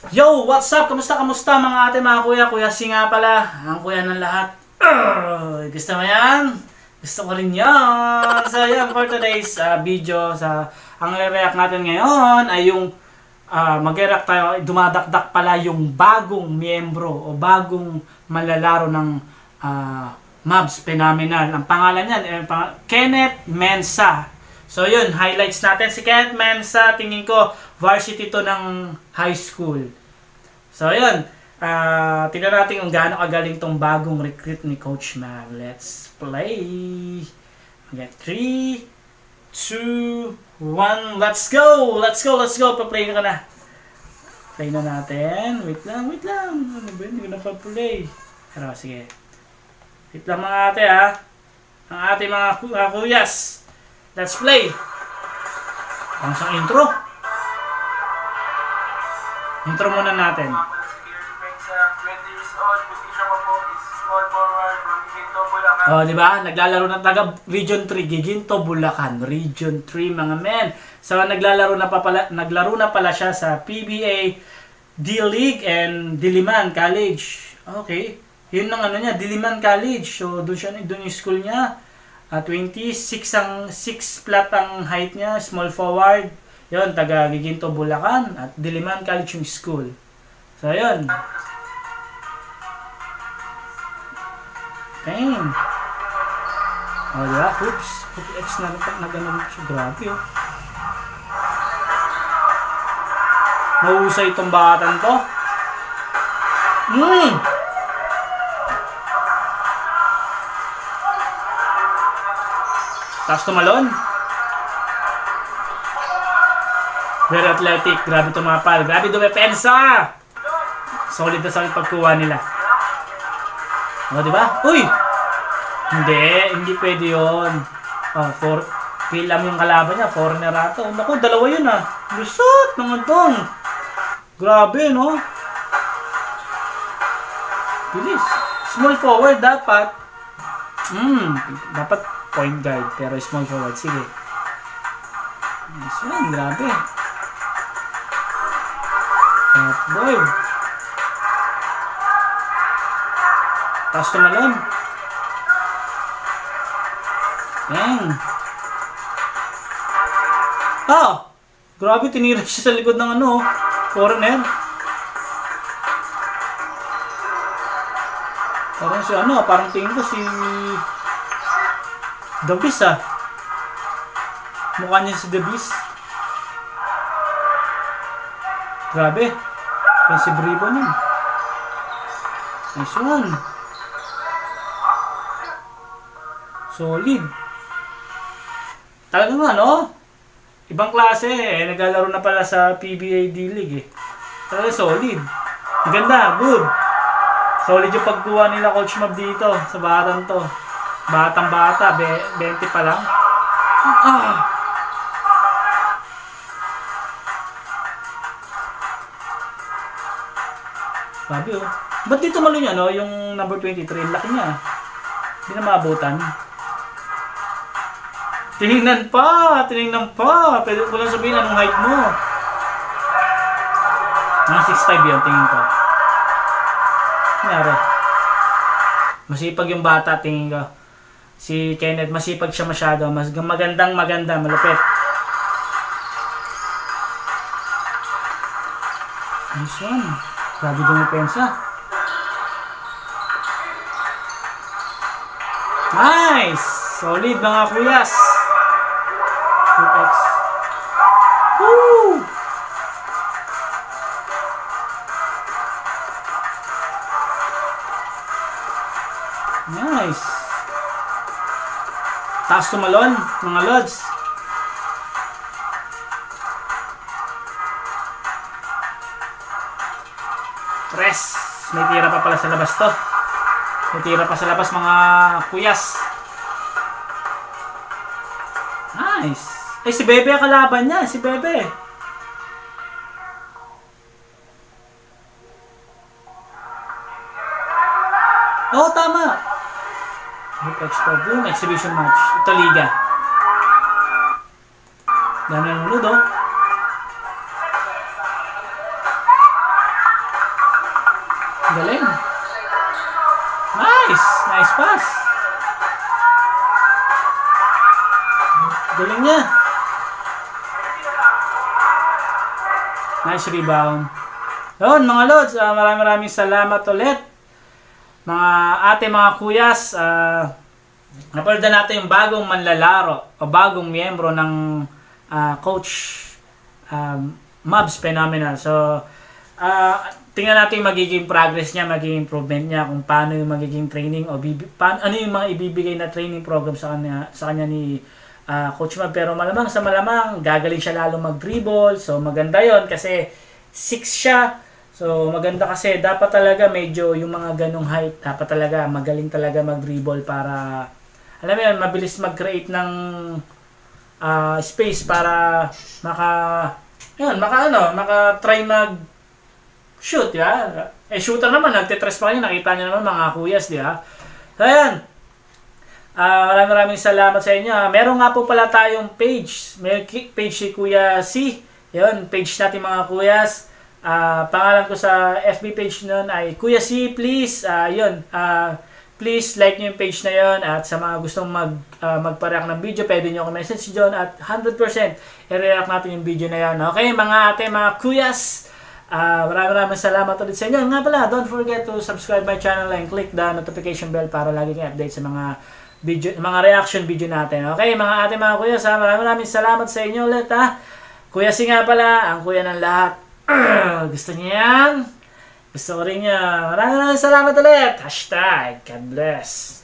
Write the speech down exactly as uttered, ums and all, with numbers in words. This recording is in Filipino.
Yo, what's up? Kamusta, kamusta mga ate, mga kuya? Kuya Si nga pala, ang kuya ng lahat. Uh, gusto mo yan? Gusto ko rin yan. So yan, for today's uh, video, sa ang i-react natin ngayon ay yung uh, mag-react tayo, dumadakdak pala yung bagong miyembro o bagong malalaro ng uh, Mavs Phenomenal. Ang pangalan niyan, eh, pang Kenneth Mensah. So yun, highlights natin si Kenneth Mensah. Tingin ko varsity to ng high school. So yun, uh, tingnan natin kung gaano kagaling tong bagong recruit ni Coach Mav. Let's play. Okay, three, two, one, let's go! Let's go, let's go! Pa-play na ka na. Play na natin. Wait lang, wait lang. Ano ba? Hindi ko na pa-play. Pero sige. Wait lang mga ate ha. Ang ating mga uh, kuyas. Let's play! Ang isang intro. Intro muna natin. Oh, di ba? Naglalaro ng taga Region three, Giginto, Bulacan. Region three, mga men. So, naglalaro na pa pala, naglaro na pala siya sa P B A D-League and Diliman College. Okay. Yun ang ano niya, Diliman College. So, doon siya, doon yung school niya. Uh, twenty-six ang six flat ang height niya, small forward. Yon, taga Giginto, Bulacan at Diliman College yung school. So, yon. Bang. O, oh, diba? Oops. X na nag-ano siya. Grabe, oh. Mahusay itong batan to. Hmm. Tapos tumalon. Very athletic. Grabe tumapal. Grabe dumepensa. Solid na solid pagkuha nila. O, diba? Uy! Hindi. Hindi pwede yun. Oh, for, pilam yung kalaban niya. Foreigner ato. Naku, dalawa yun ah. Lusot mga dong. Grabe, no? Bilis. Small forward dapat. Hmm. Dapat point guard. Pero small forward. Sige. Nice one. Grabe. Top boy. Tapos tumalon. Dang. Ah! Grabe, tinira siya sa likod ng ano, foreigner. Parang si ano, parang tingin ko si The Beast ah. Mukha niya si The Beast. Grabe. Yan si Bribo niya. Nice one. Solid. Talagang ano, ibang klase eh. Naglalaro na pala sa P B A D-League eh. Talagang solid. Ganda, good. Solid yung pagkuha nila Coach Mav dito sa batang to. Batang bata, twenty pa lang. Ah! Sabi oh. Ba't dito malo niya no? Yung number twenty-three, laki niya. Hindi na maabutan. Tinignan pa! Tinignan pa! Pwede ko lang sabihin anong height mo. Mga six five yun, tingin ko. Nangyari. Masipag yung bata, tingin ko. Si Kenneth, masipag siya masyado. Mas magandang maganda, malupit. Nice one. Grabe dumipensa. Nice! Solid mga kuyas. two X. Woo! Nice. Taas tumalon, mga lods. Tres. May tira pa pala sa labas to. May tira pa sa labas mga kuyas. Nice. Eh, si Bebe ang kalaban niya. Si Bebe. Oo, oh, tama. Boom, exhibition match. Ito, Liga. Dami ang nunod, oh. Nice pass. Galing niya. Nice rebound. Yun, mga lods, uh, maraming maraming salamat ulit. Mga ate, mga kuyas, uh, napalda natin yung bagong manlalaro o bagong miyembro ng uh, Coach um, Mavs Phenomenal. So, uh, tingnan natin yung magiging progress niya, magiging improvement niya, kung paano yung magiging training o paano, ano yung mga ibibigay na training program sa kanya, sa kanya ni uh, Coach Mav. Pero malamang sa malamang, gagaling siya lalo mag-dribble. So, maganda yon kasi six siya. So, maganda kasi dapat talaga medyo yung mga ganong height, dapat talaga magaling talaga mag-dribble para, alam mo yun, mabilis mag-create ng uh, space para maka, yun, maka ano, maka-try mag-shoot, di ba? Eh, shooter naman, nagtitress pa kayo, nakita nyo naman mga kuyas, di ba? So, ayan. Uh, maraming maraming salamat sa inyo. Meron nga po pala tayong page. May page si Kuya C. Yun, page natin mga kuyas. Uh, pangalan ko sa F B page nun ay Kuya C, please. Uh, yun, uh, please like nyo yung page na yun. At sa mga gustong mag, uh, magpa-react ng video, pwede nyo ako message dyan. At one hundred percent i-react natin yung video na yan. Okay, mga ate, mga kuyas. Uh, maraming maraming salamat ulit sa inyo. Nga pala, don't forget to subscribe my channel and click the notification bell para lagi kang update sa mga video, mga reaction video natin. Okay, mga ate, mga kuyas, ha? Maraming maraming salamat sa inyo ulit, ha? Kuya C nga pala, ang kuya ng lahat. Gusto niya yan? Gusto ko rin niya. Maraming maraming salamat ulit. Hashtag God bless.